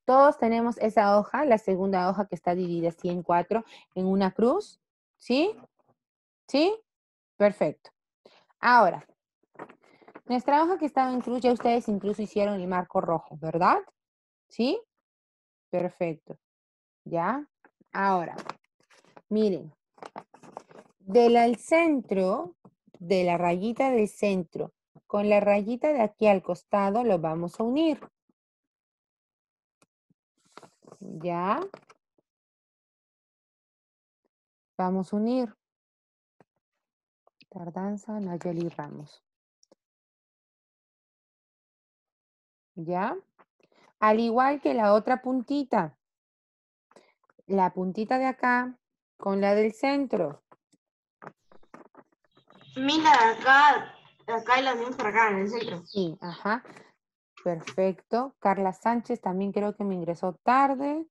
Todos tenemos esa hoja, la segunda hoja que está dividida así en 4, en una cruz. ¿Sí? ¿Sí? Perfecto. Ahora, nuestra hoja que estaba en cruz, ya ustedes incluso hicieron el marco rojo, ¿verdad? ¿Sí? Perfecto. ¿Ya? Ahora, miren, del centro, de la rayita del centro, con la rayita de aquí al costado, lo vamos a unir. ¿Ya? Vamos a unir. Tardanza, Nayeli Ramos. ¿Ya? Al igual que la otra puntita. La puntita de acá con la del centro. Mira, acá y la misma para acá, en el centro. Sí, ajá. Perfecto. Carla Sánchez también creo que me ingresó tarde.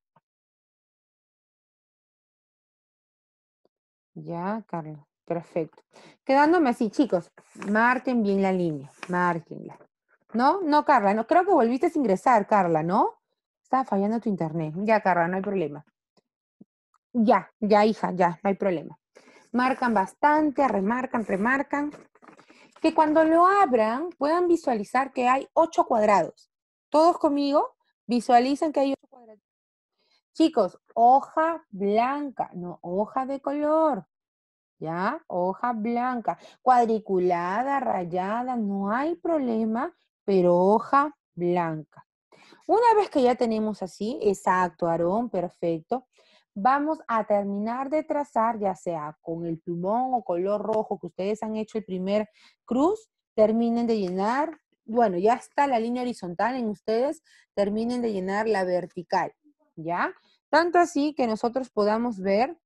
Ya, Carla. Perfecto. Quedándome así, chicos. Marquen bien la línea. Márquenla. ¿No? No, Carla. No, creo que volviste a ingresar, Carla, ¿no? Estaba fallando tu internet. Ya, Carla, no hay problema. Ya, ya, hija, ya, no hay problema. Marcan bastante, remarcan. Que cuando lo abran puedan visualizar que hay 8 cuadrados. ¿Todos conmigo? Visualizan que hay 8 cuadrados. Chicos, hoja blanca, no hoja de color. ¿Ya? Hoja blanca, cuadriculada, rayada, no hay problema, pero hoja blanca. Una vez que ya tenemos así, exacto, Aarón, perfecto, vamos a terminar de trazar, ya sea con el plumón o color rojo que ustedes han hecho el primer cruz, terminen de llenar, bueno, ya está la línea horizontal en ustedes, terminen de llenar la vertical, ¿ya? Tanto así que nosotros podamos ver,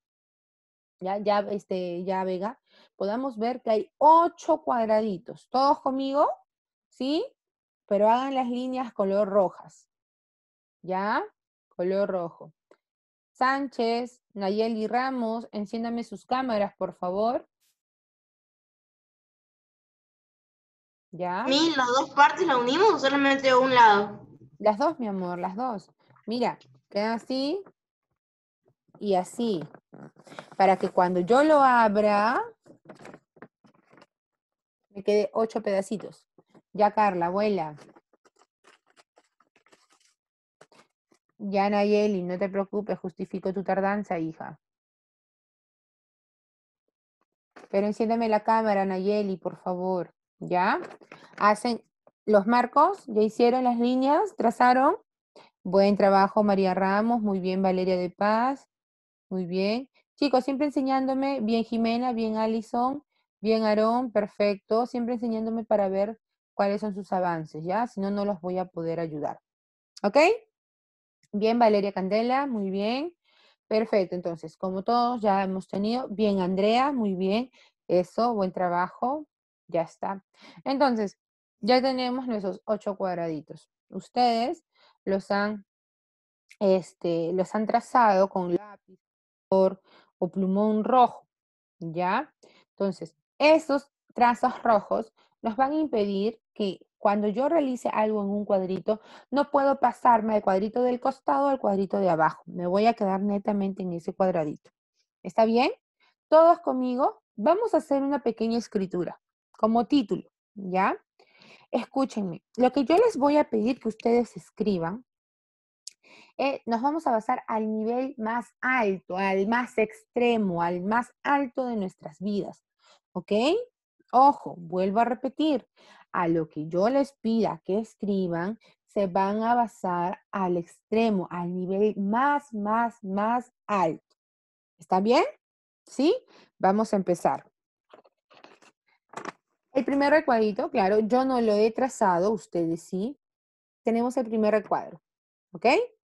ya Vega, podamos ver que hay 8 cuadraditos. ¿Todos conmigo? ¿Sí? Pero hagan las líneas color rojas. ¿Ya? Color rojo. Sánchez, Nayeli Ramos, enciéndame sus cámaras, por favor. ¿Ya? ¿Las dos partes la unimos o solamente un lado? Las dos, mi amor, las dos. Mira, quedan así y así. Para que cuando yo lo abra, me quede 8 pedacitos. Ya, Carla, abuela. Ya, Nayeli, no te preocupes, justifico tu tardanza, hija. Pero enciéndeme la cámara, Nayeli, por favor. ¿Ya? Hacen los marcos, ya hicieron las líneas, trazaron. Buen trabajo, María Ramos. Muy bien, Valeria de Paz. Muy bien. Chicos, siempre enseñándome. Bien, Jimena. Bien, Alison. Bien, Aarón. Perfecto. Siempre enseñándome para ver cuáles son sus avances, ¿ya? Si no, no los voy a poder ayudar. ¿Ok? Bien, Valeria Candela. Muy bien. Perfecto. Entonces, como todos ya hemos tenido. Bien, Andrea. Muy bien. Eso, buen trabajo. Ya está. Entonces, ya tenemos nuestros 8 cuadraditos. Ustedes los han trazado con lápiz o plumón rojo, ¿ya? Entonces, esos trazos rojos nos van a impedir que cuando yo realice algo en un cuadrito, no puedo pasarme al cuadrito del costado al cuadrito de abajo. Me voy a quedar netamente en ese cuadradito. ¿Está bien? Todos conmigo, vamos a hacer una pequeña escritura como título, ¿ya? Escúchenme, lo que yo les voy a pedir que ustedes escriban nos vamos a basar al nivel más alto, al más extremo, al más alto de nuestras vidas. ¿Ok? Ojo, vuelvo a repetir, a lo que yo les pida que escriban, se van a basar al extremo, al nivel más alto. ¿Está bien? ¿Sí? Vamos a empezar. El primer recuadrito, claro, yo no lo he trazado, ustedes sí. Tenemos el primer recuadro. ¿Ok?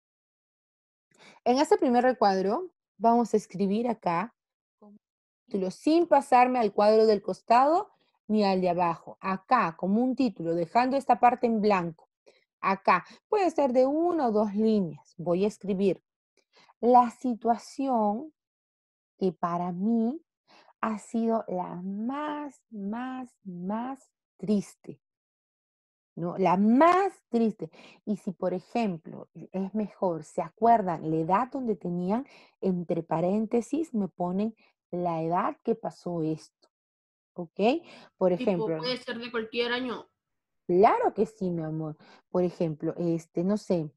En este primer recuadro vamos a escribir acá como título, sin pasarme al cuadro del costado ni al de abajo. Acá, como un título, dejando esta parte en blanco. Acá, puede ser de 1 o 2 líneas. Voy a escribir la situación que para mí ha sido la más triste. ¿no? La más triste. Y si, por ejemplo, es mejor, se acuerdan la edad donde tenían, entre paréntesis, me ponen la edad que pasó esto, ¿ok? Por Tipo, ejemplo, puede ser de cualquier año. claro que sí, mi amor. Por ejemplo, no sé,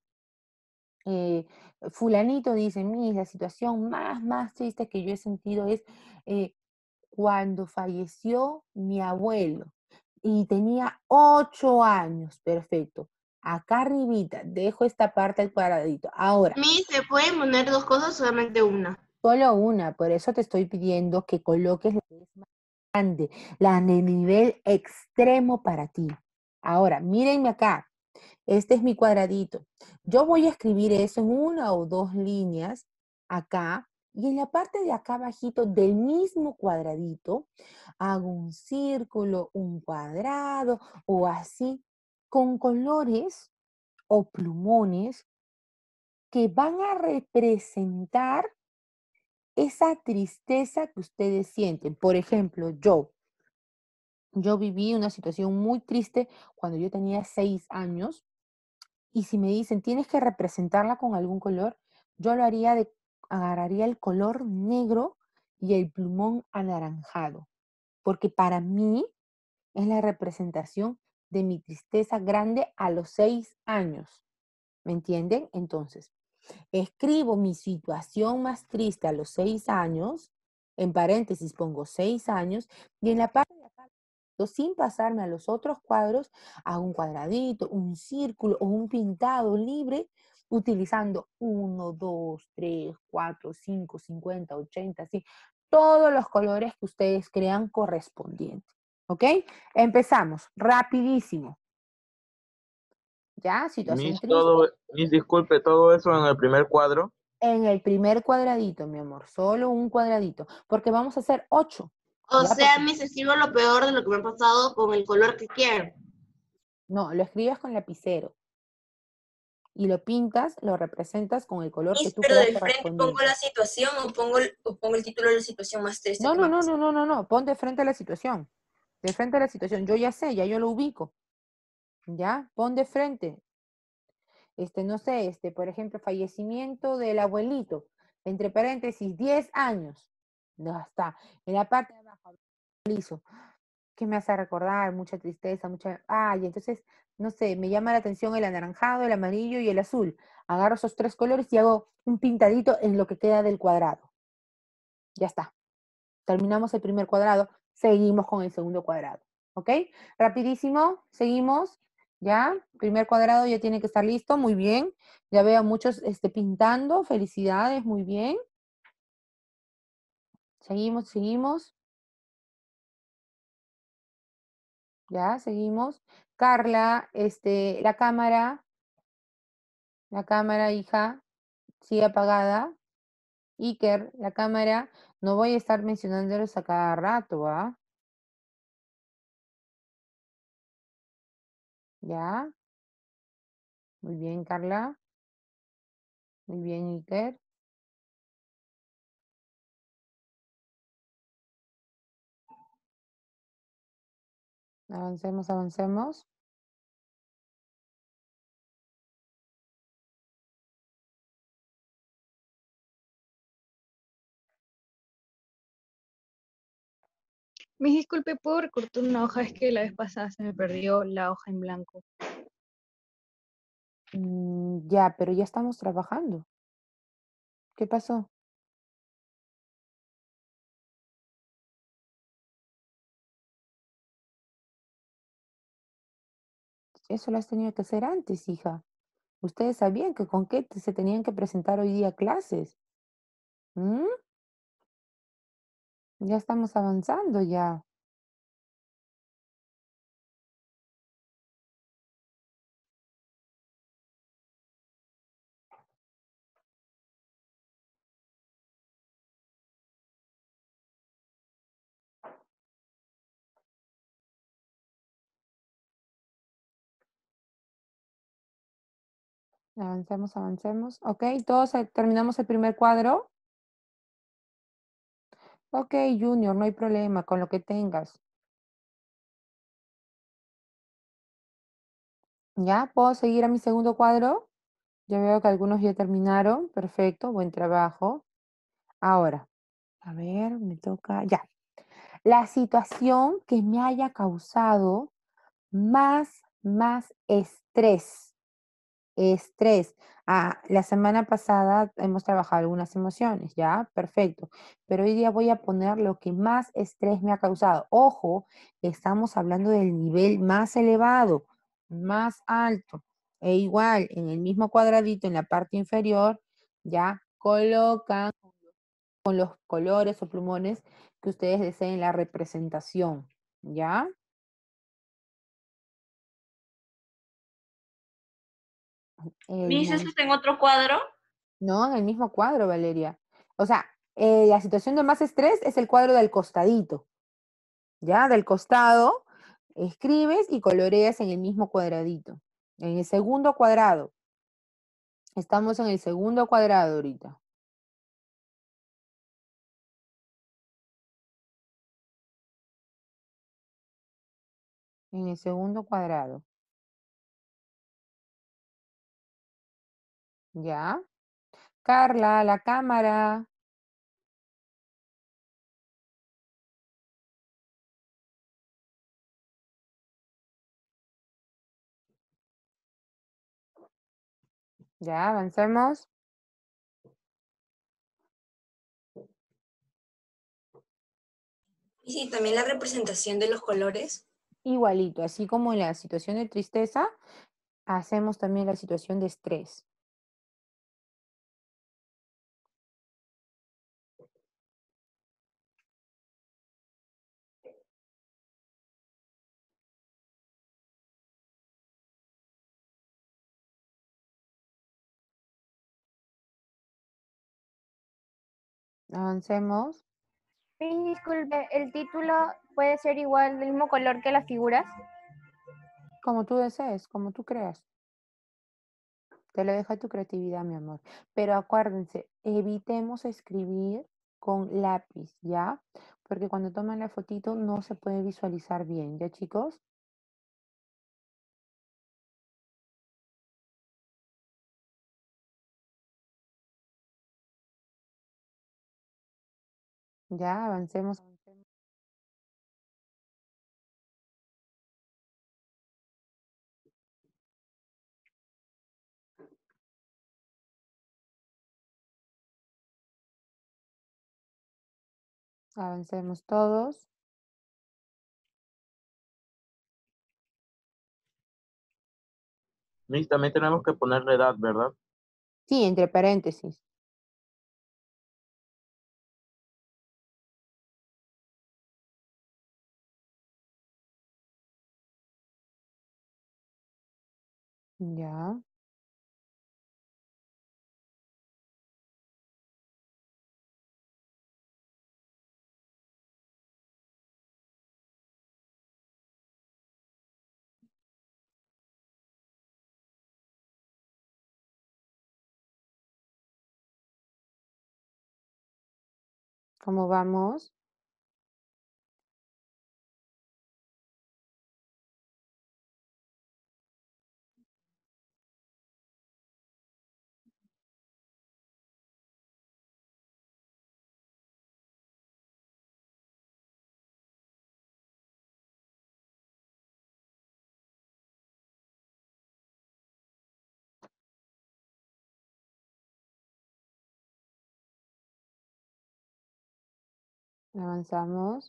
fulanito dice, mira, la situación más triste que yo he sentido es eh, cuando falleció mi abuelo y tenía 8 años. Perfecto. Acá arribita, dejo esta parte al cuadradito. Ahora, Mi, ¿se pueden poner dos cosas o solamente una? solo una, por eso te estoy pidiendo que coloques la que es más grande, la de nivel extremo para ti. Ahora, mírenme acá. Este es mi cuadradito. Yo voy a escribir eso en una o dos líneas acá y en la parte de acá abajito del mismo cuadradito hago un círculo, un cuadrado o así con colores o plumones que van a representar esa tristeza que ustedes sienten. Por ejemplo, yo viví una situación muy triste cuando yo tenía 6 años. Y si me dicen, tienes que representarla con algún color, yo lo haría agarraría el color negro y el plumón anaranjado, porque para mí es la representación de mi tristeza grande a los 6 años. ¿Me entienden? Entonces, escribo mi situación más triste a los 6 años, en paréntesis pongo 6 años, y en la parte de acá, sin pasarme a los otros cuadros, hago un cuadradito, un círculo o un pintado libre, utilizando 1, 2, 3, 4, 5, 50, 80, así, todos los colores que ustedes crean correspondientes. ¿Ok? Empezamos, rapidísimo. ¿Ya? Situación triste. Disculpe, todo eso en el primer cuadro. En el primer cuadradito, mi amor, solo un cuadradito, porque vamos a hacer 8, O ¿ya? sea, Porque mis escribo lo peor de lo que me ha pasado con el color que quiero. no, lo escribes con lapicero y lo pintas, lo representas con el color que Miss, tú pero creas del frente pongo correspondiente. la situación o pongo el título de la situación más triste No, que me no, ha no, pasado. no, no, no, no, pon de frente a la situación, de frente a la situación. Yo ya sé, ya yo lo ubico, ¿ya? Pon de frente, no sé, por ejemplo, fallecimiento del abuelito, entre paréntesis, 10 años. Ya está. En la parte de abajo, liso. ¿Qué me hace recordar? Mucha tristeza, mucha... y entonces, no sé, me llama la atención el anaranjado, el amarillo y el azul. Agarro esos tres colores y hago un pintadito en lo que queda del cuadrado. Ya está. Terminamos el primer cuadrado, seguimos con el segundo cuadrado. ¿Ok? Rapidísimo, seguimos. ¿Ya? Primer cuadrado ya tiene que estar listo, muy bien. Ya veo a muchos pintando, felicidades, muy bien. Seguimos, seguimos. Ya, seguimos. Carla, la cámara, hija, sigue apagada. Iker, la cámara, no voy a estar mencionándolos a cada rato, ¿ah? Ya, muy bien, Carla. Muy bien, Iker. Avancemos, avancemos. Mis disculpe, ¿puedo recortar una hoja? Es que la vez pasada se me perdió la hoja en blanco. Ya, pero ya estamos trabajando. ¿Qué pasó? Eso lo has tenido que hacer antes, hija. Ustedes sabían que con qué se tenían que presentar hoy día clases. ¿Mm? Ya estamos avanzando ya. Avancemos, avancemos. Ok, todos terminamos el primer cuadro. Ok, Junior, no hay problema con lo que tengas. ¿Ya? ¿Puedo seguir a mi segundo cuadro? Yo veo que algunos ya terminaron. Perfecto, buen trabajo. Ahora, a ver, me toca, ya. La situación que me haya causado más estrés. Estrés. Ah, la semana pasada hemos trabajado algunas emociones, ¿ya? Perfecto. Pero hoy día voy a poner lo que más estrés me ha causado. Ojo, estamos hablando del nivel más elevado, más alto. E igual, en el mismo cuadradito, en la parte inferior, ya colocan con los colores o plumones que ustedes deseen la representación, ¿ya? El Miss, ¿eso mon- está en otro cuadro? No, en el mismo cuadro, Valeria. O sea, la situación de más estrés es el cuadro del costadito, ¿ya? Del costado, escribes y coloreas en el mismo cuadradito. En el segundo cuadrado. Estamos en el segundo cuadrado ahorita. En el segundo cuadrado. ¿Ya? Carla, la cámara. ¿Ya? Avancemos. Y sí, también la representación de los colores. Igualito, así como en la situación de tristeza, hacemos también la situación de estrés. Avancemos. Disculpe, ¿el título puede ser igual del mismo color que las figuras? Como tú desees, como tú creas. Te lo deja tu creatividad, mi amor. Pero acuérdense, evitemos escribir con lápiz, ¿ya? Porque cuando toman la fotito no se puede visualizar bien, ¿ya, chicos? Ya, avancemos. Avancemos todos. Miss, también tenemos que poner la edad, ¿verdad? Sí, entre paréntesis. Ya. ¿Cómo vamos? Avanzamos.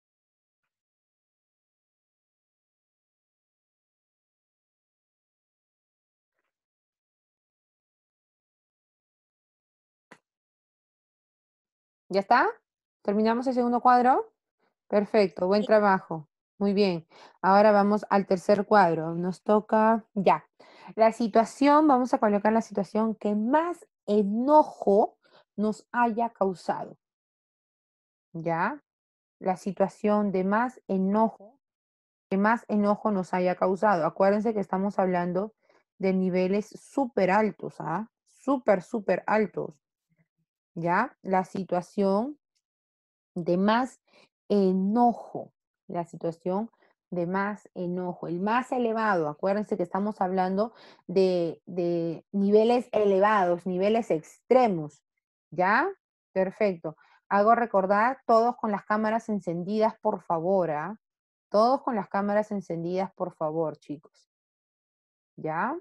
¿Ya está? ¿Terminamos el segundo cuadro? Perfecto, buen trabajo. Muy bien. Ahora vamos al tercer cuadro. Nos toca, ya. La situación, vamos a colocar la situación que más enojo nos haya causado. ¿Ya? La situación de más enojo, que más enojo nos haya causado. Acuérdense que estamos hablando de niveles súper altos, ¿ah? Súper altos. ¿Ya? La situación de más enojo. La situación de más enojo, el más elevado. Acuérdense que estamos hablando de niveles elevados, niveles extremos. ¿Ya? Perfecto. Hago recordar, todos con las cámaras encendidas, por favor, ¿ah? Todos con las cámaras encendidas, por favor, chicos. ¿Ya?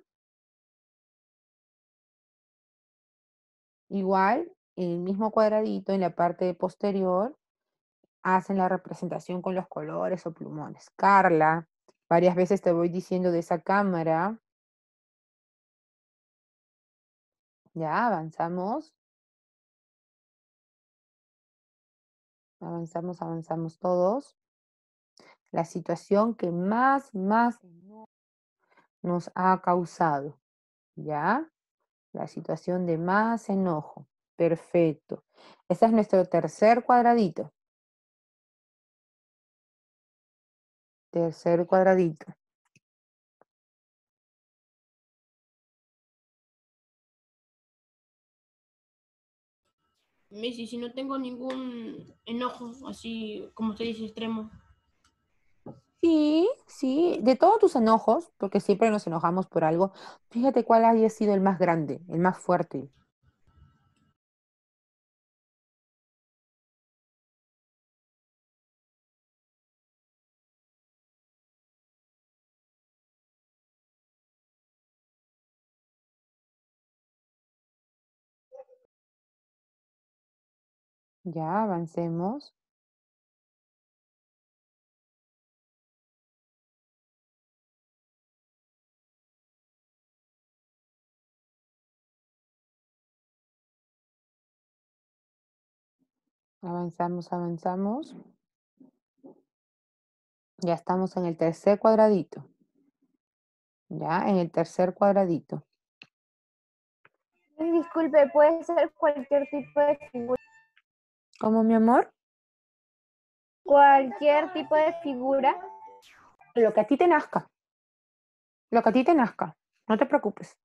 Igual, en el mismo cuadradito, en la parte posterior, hacen la representación con los colores o plumones. Carla, varias veces te voy diciendo de esa cámara. Ya, avanzamos. Avanzamos todos. La situación que más nos ha causado. ¿Ya? La situación de más enojo. Perfecto. Ese es nuestro tercer cuadradito. Tercer cuadradito. Messi, si no tengo ningún enojo, así como usted dice, extremo. Sí, sí, de todos tus enojos, porque siempre nos enojamos por algo, fíjate cuál haya sido el más grande, el más fuerte. Ya, avancemos. Avanzamos. Ya estamos en el tercer cuadradito. Ya, en el tercer cuadradito. Disculpe, puede ser cualquier tipo de figura. ¿Cómo, mi amor? Cualquier tipo de figura. Lo que a ti te nazca. Lo que a ti te nazca. No te preocupes.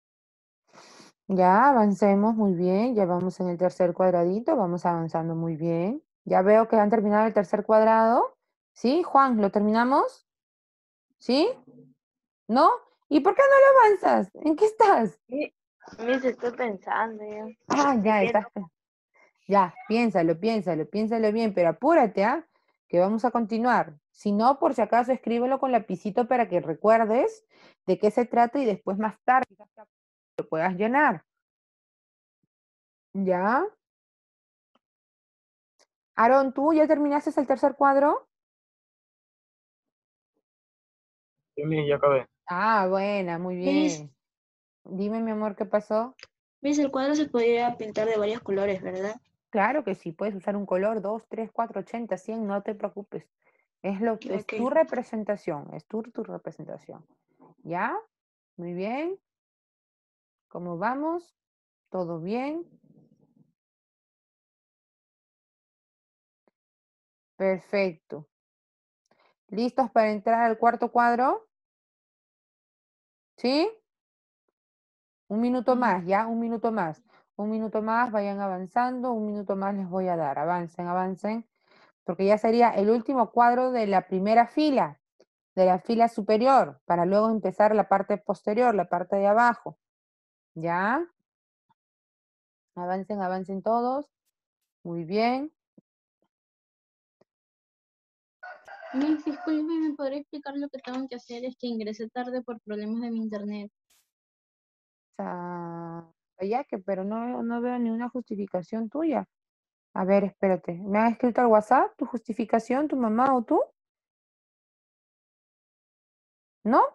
Ya, avancemos muy bien. Ya vamos en el tercer cuadradito. Vamos avanzando muy bien. Ya veo que han terminado el tercer cuadrado. ¿Sí, Juan? ¿Lo terminamos? ¿Sí? ¿No? ¿Y por qué no lo avanzas? ¿En qué estás? Miss, estoy pensando ya. Ah, Me ya quedo. estás. Ya, piénsalo bien, pero apúrate, ¿ah? Que vamos a continuar. Si no, por si acaso, escríbelo con lapicito para que recuerdes de qué se trata y después más tarde quizás lo puedas llenar. ¿Ya? Aaron, ¿tú ya terminaste el tercer cuadro? Sí, Miss, ya acabé. Ah, buena, muy Miss, bien. Dime, mi amor, ¿qué pasó? Miss, el cuadro se podría pintar de varios colores, ¿verdad? Claro que sí, puedes usar un color, 2, 3, 4, 80, 100, no te preocupes. Es Ok. tu representación, es tu representación. ¿Ya? Muy bien. ¿Cómo vamos? ¿Todo bien? Perfecto. ¿Listos para entrar al cuarto cuadro? ¿Sí? Un minuto más, ¿ya? Un minuto más. Un minuto más, vayan avanzando. Un minuto más les voy a dar. Avancen. Porque ya sería el último cuadro de la primera fila, de la fila superior, para luego empezar la parte posterior, la parte de abajo. ¿Ya? Avancen todos. Muy bien. Miss, disculpe, ¿me podría explicar lo que tengo que hacer? Es que ingresé tarde por problemas de mi internet. Ya que, pero no veo ni una justificación tuya. A ver, espérate. ¿Me has escrito al WhatsApp tu justificación, tu mamá o tú? ¿No?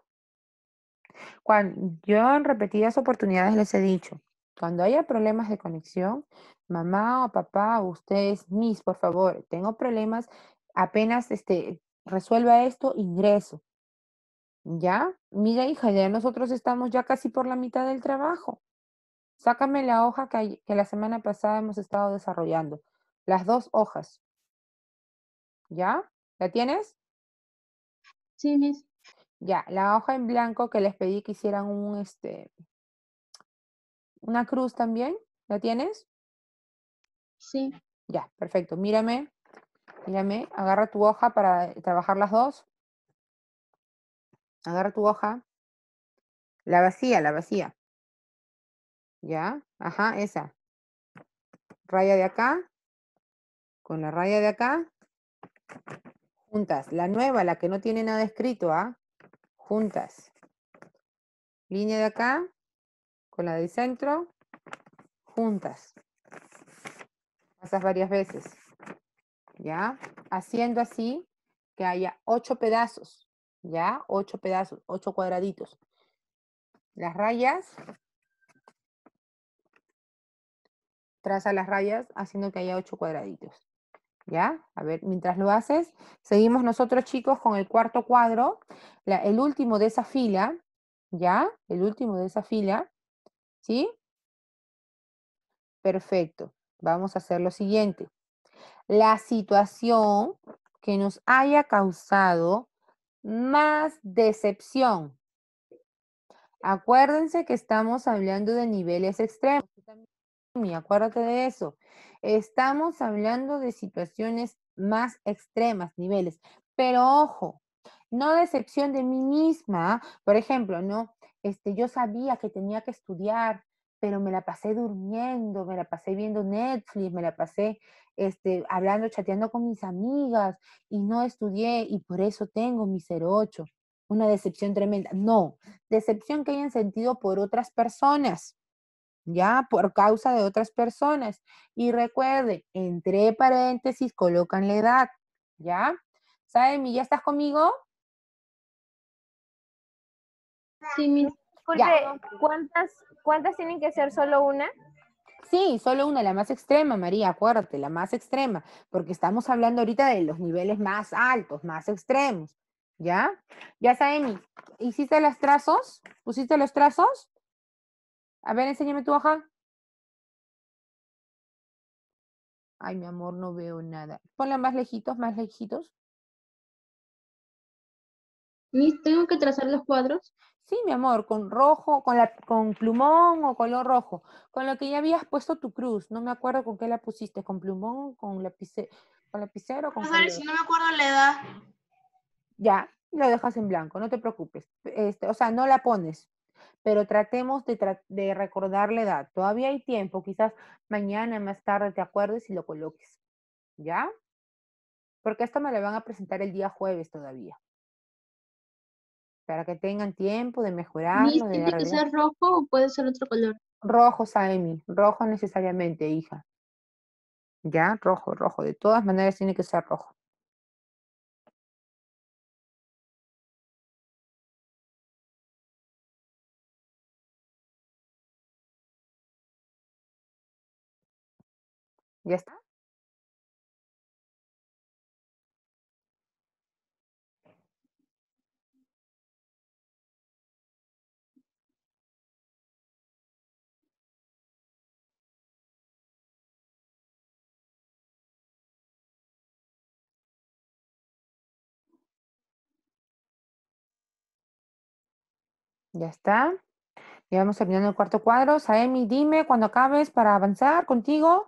Yo en repetidas oportunidades les he dicho, cuando haya problemas de conexión, mamá o papá, ustedes, mis, por favor, tengo problemas, apenas resuelva esto, ingreso. ¿Ya? Mira, hija, ya nosotros estamos ya casi por la mitad del trabajo. Sácame la hoja que la semana pasada hemos estado desarrollando. Las 2 hojas. ¿Ya? ¿La tienes? Sí, Miss. Ya, la hoja en blanco que les pedí que hicieran una cruz también. ¿La tienes? Sí. Ya, perfecto. Mírame, agarra tu hoja para trabajar las dos. Agarra tu hoja. La vacía, la vacía. ¿Ya? Ajá, esa. Raya de acá. Con la raya de acá. Juntas. La nueva, la que no tiene nada escrito, ¿ah? Juntas. Línea de acá. Con la del centro. Juntas. Pasas varias veces. ¿Ya? Haciendo así que haya 8 pedazos. ¿Ya? 8 pedazos, 8 cuadraditos. Las rayas. Traza las rayas haciendo que haya 8 cuadraditos. ¿Ya? A ver, mientras lo haces, seguimos nosotros, chicos, con el cuarto cuadro, el último de esa fila, ¿ya? El último de esa fila, ¿sí? Perfecto. Vamos a hacer lo siguiente. La situación que nos haya causado más decepción. Acuérdense que estamos hablando de niveles extremos. Acuérdate de eso. Estamos hablando de situaciones más extremas, niveles. Pero ojo, no decepción de mí misma. Por ejemplo, no, yo sabía que tenía que estudiar, pero me la pasé durmiendo, me la pasé viendo Netflix, me la pasé hablando, chateando con mis amigas y no estudié y por eso tengo mi 08. Una decepción tremenda. No, decepción que hayan sentido por otras personas. ¿Ya? Por causa de otras personas. Y recuerden, entre paréntesis colocan la edad, ¿ya? Saemi, ¿ya estás conmigo? Sí, Miss. Disculpe, Ya. ¿cuántas tienen que ser? ¿Solo una? Sí, solo una, la más extrema, María, acuérdate, la más extrema, porque estamos hablando ahorita de los niveles más altos, más extremos, ¿ya? Ya, Saemi, ¿hiciste los trazos? ¿Pusiste los trazos? A ver, enséñame tu hoja. Ay, mi amor, no veo nada. Ponla más lejitos, más lejitos. Miss, ¿tengo que trazar los cuadros? Sí, mi amor, con rojo, con plumón o color rojo. Con lo que ya habías puesto tu cruz. No me acuerdo con qué la pusiste, con plumón, con lapicero, con Profesor, color. si no me acuerdo la edad. Ya, lo dejas en blanco, no te preocupes. O sea, no la pones, pero tratemos de recordar la edad. Todavía hay tiempo, quizás mañana, más tarde te acuerdes y lo coloques. ¿Ya? Porque esto me lo van a presentar el día jueves todavía. Para que tengan tiempo de Miss, mejorarlo, de ¿tiene que arreglar. ser rojo o puede ser otro color? Rojo, Saemi, rojo necesariamente, hija. Ya, rojo, rojo. De todas maneras tiene que ser rojo. ¿Ya está? Ya está. Ya vamos terminando el cuarto cuadro. Saemi, dime cuando acabes para avanzar contigo.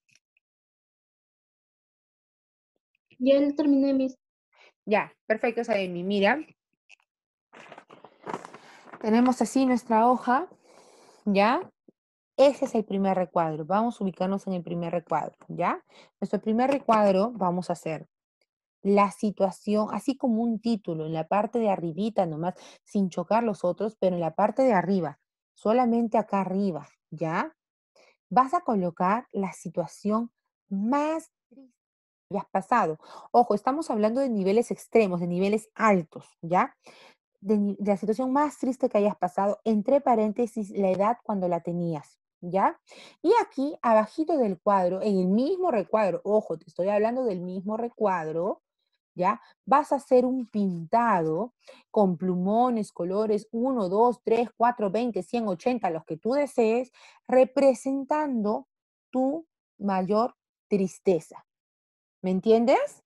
Ya lo terminé, Miss. Ya, perfecto, Saemi. Mira, tenemos así nuestra hoja, ¿ya? Ese es el primer recuadro. Vamos a ubicarnos en el primer recuadro, ¿ya? Nuestro primer recuadro vamos a hacer la situación, así como un título, en la parte de arribita nomás, sin chocar los otros, pero en la parte de arriba, solamente acá arriba, ¿ya? Vas a colocar la situación más triste que hayas pasado. Ojo, estamos hablando de niveles extremos, de niveles altos, ¿ya? De la situación más triste que hayas pasado, entre paréntesis, la edad cuando la tenías, ¿ya? Y aquí, abajito del cuadro, en el mismo recuadro, ojo, te estoy hablando del mismo recuadro, ¿ya? Vas a hacer un pintado con plumones, colores 1, 2, 3, 4, 20, 100, 80, los que tú desees, representando tu mayor tristeza. ¿Me entiendes?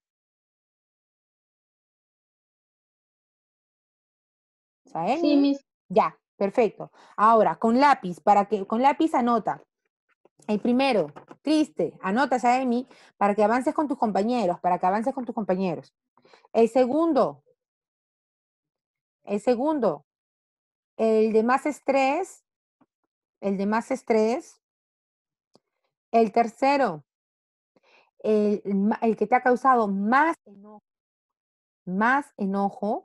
Sí, Saemi. Miss. Ya, perfecto. Ahora, con lápiz anota. El primero, triste, anota, Saemi, para que avances con tus compañeros, para que avances con tus compañeros. El segundo, El segundo, el de más estrés. El de más estrés. El tercero, el que te ha causado más enojo. Más enojo.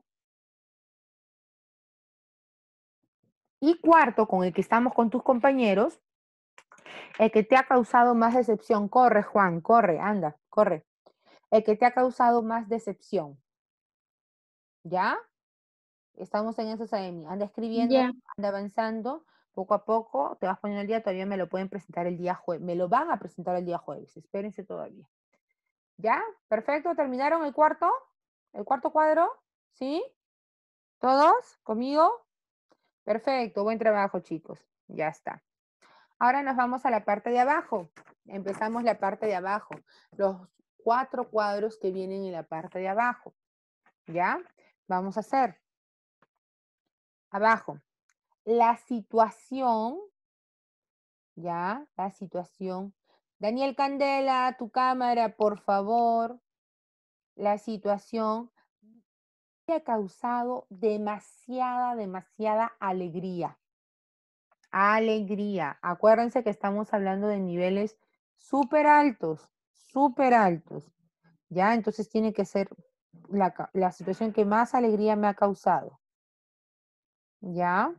Y cuarto, con el que estamos con tus compañeros, el que te ha causado más decepción. Corre, Juan, corre, anda, corre. El que te ha causado más decepción. ¿Ya? Estamos en eso, Saemi. Anda escribiendo, Ya. anda avanzando, poco a poco, te vas poniendo el día, todavía me lo pueden presentar el día jueves. Me lo van a presentar el día jueves, espérense todavía. ¿Ya? Perfecto, ¿terminaron el cuarto? ¿El cuarto cuadro? ¿Sí? ¿Todos? ¿Conmigo? Perfecto, buen trabajo, chicos. Ya está. Ahora nos vamos a la parte de abajo. Empezamos la parte de abajo. Los 4 cuadros que vienen en la parte de abajo. ¿Ya? Vamos a hacer. Abajo. La situación. ¿Ya? La situación. Daniel Candela, tu cámara, por favor. La situación que ha causado demasiada alegría. Alegría. Acuérdense que estamos hablando de niveles súper altos, súper altos. ¿Ya? Entonces tiene que ser la situación que más alegría me ha causado. ¿Ya?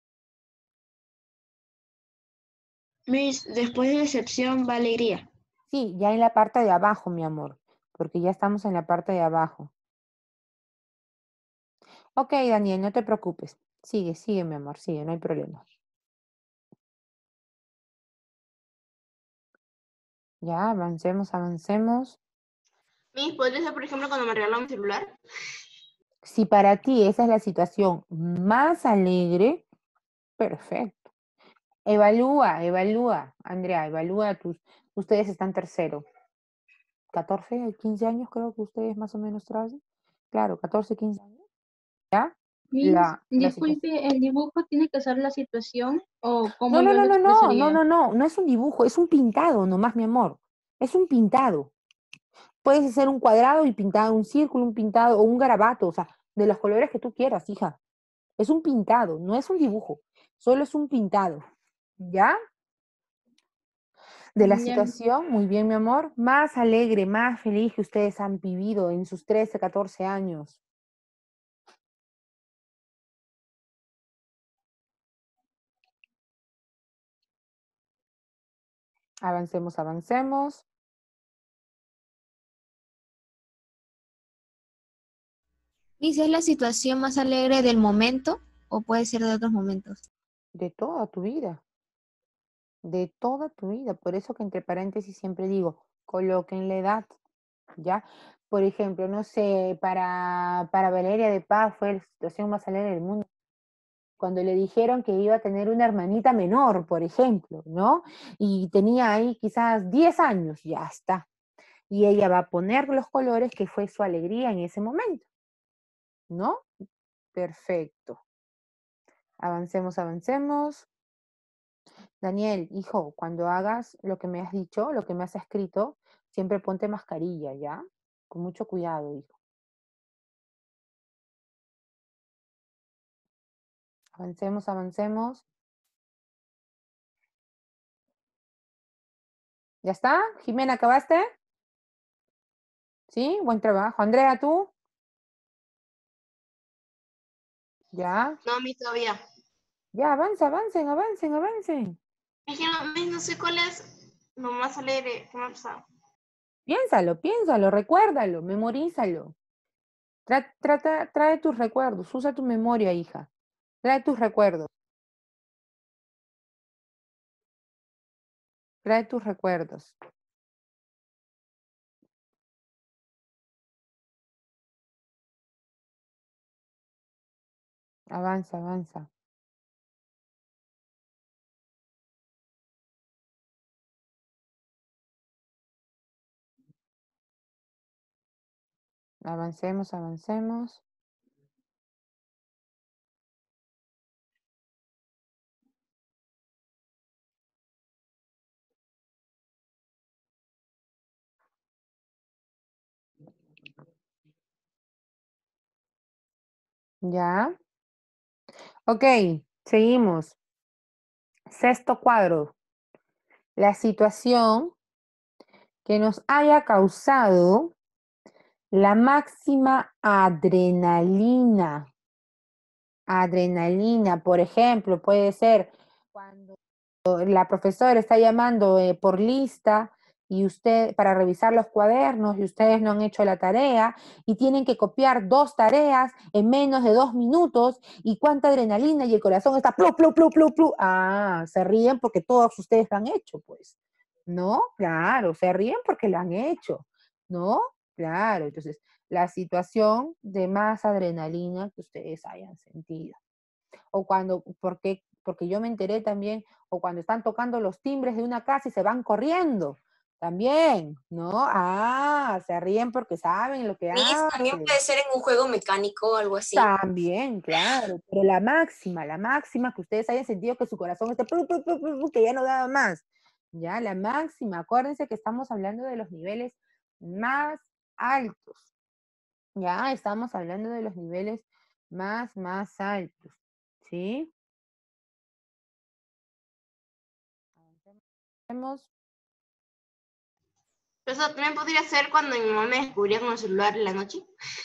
Miss, después de decepción va alegría. Sí, ya en la parte de abajo, mi amor, porque ya estamos en la parte de abajo. Ok, Daniel, no te preocupes. Sigue, sigue, mi amor, sigue, no hay problema. Ya, avancemos, avancemos. Miss, ¿podría ser, por ejemplo, cuando me regaló mi celular? Si para ti esa es la situación más alegre, perfecto. Evalúa, Andrea, evalúa ustedes están tercero. 14, 15 años creo que ustedes más o menos traen. Claro, 14, 15 años. ¿Ya? Miss, La situación. disculpe, ¿el dibujo tiene que ser la situación o No, cómo no, yo no, lo no, no, no, expresaría? no, no, no es un dibujo, es un pintado nomás, mi amor. Es un pintado. Puedes hacer un cuadrado y pintar un círculo, un pintado o un garabato, o sea, de los colores que tú quieras, hija. Es un pintado, no es un dibujo, solo es un pintado. ¿Ya? De la Ya. situación, muy bien, mi amor, más alegre, más feliz que ustedes han vivido en sus 13, 14 años. Avancemos, avancemos. Dice, ¿es la situación más alegre del momento o puede ser de otros momentos? De toda tu vida, de toda tu vida. Por eso que entre paréntesis siempre digo, coloquen la edad, ¿ya? Por ejemplo, no sé, para Valeria de Paz fue la situación más alegre del mundo. Cuando le dijeron que iba a tener una hermanita menor, por ejemplo, ¿no? Y tenía ahí quizás 10 años, ya está. Y ella va a poner los colores que fue su alegría en ese momento, ¿no? Perfecto. Avancemos, avancemos. Daniel, hijo, cuando hagas lo que me has dicho, lo que me has escrito, siempre ponte mascarilla, ¿ya? Con mucho cuidado, hijo. Avancemos, avancemos. ¿Ya está? Jimena, ¿acabaste? ¿Sí? Buen trabajo. Andrea, ¿tú? ¿Ya? No, Miss, todavía. Ya, avanza, avancen, avancen, avancen. Es que no, Miss, no sé cuál es lo más alegre que me ha pasado. Piénsalo, piénsalo, recuérdalo, memorízalo. Trae tus recuerdos, usa tu memoria, hija. Trae tus recuerdos. Trae tus recuerdos. Avanza, avanza. Avancemos, avancemos. ¿Ya? Ok, seguimos. Sexto cuadro. La situación que nos haya causado la máxima adrenalina. Adrenalina, por ejemplo, puede ser cuando la profesora está llamando por lista y usted para revisar los cuadernos y ustedes no han hecho la tarea y tienen que copiar 2 tareas en menos de 2 minutos y cuánta adrenalina y el corazón está plu, plu, plu, plu, plu. Ah, se ríen porque todos ustedes lo han hecho, pues. ¿No? Claro, se ríen porque lo han hecho. ¿No? Claro, entonces la situación de más adrenalina que ustedes hayan sentido. O cuando, porque yo me enteré también, o cuando están tocando los timbres de una casa y se van corriendo, también, ¿no? Ah, se ríen porque saben lo que Miss, también hacen. puede ser en un juego mecánico o algo así. También, claro, pero la máxima que ustedes hayan sentido que su corazón esté, que ya no daba más. Ya, la máxima, acuérdense que estamos hablando de los niveles más altos. Ya, estamos hablando de los niveles más altos. ¿Sí? Avancemos. Eso también podría ser cuando mi mamá me descubría con el celular en la noche.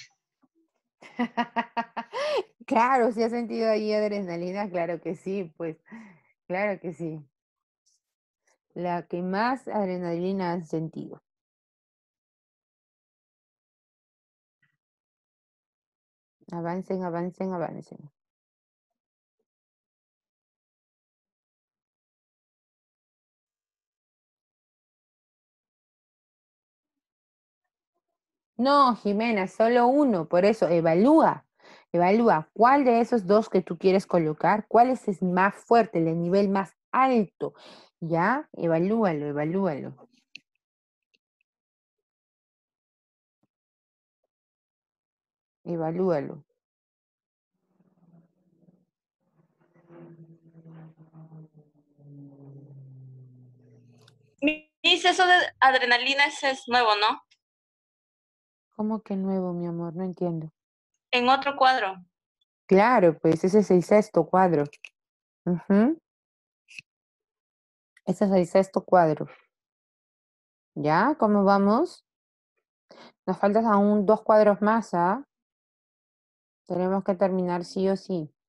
Claro, si has sentido ahí adrenalina, claro que sí, pues, claro que sí. La que más adrenalina han sentido. Avancen, avancen, avancen. No, Jimena, solo uno, por eso evalúa. Evalúa cuál de esos 2 que tú quieres colocar, cuál es más fuerte, el nivel más alto. ¿Ya? Evalúalo, evalúalo. Evalúalo. Miss, eso de adrenalina ese es nuevo, ¿no? ¿Cómo que nuevo, mi amor? No entiendo. En otro cuadro. Claro, pues ese es el sexto cuadro. Ujú. Ese es el sexto cuadro. ¿Ya? ¿Cómo vamos? Nos faltan aún 2 cuadros más, ¿ah? Tenemos que terminar sí o sí.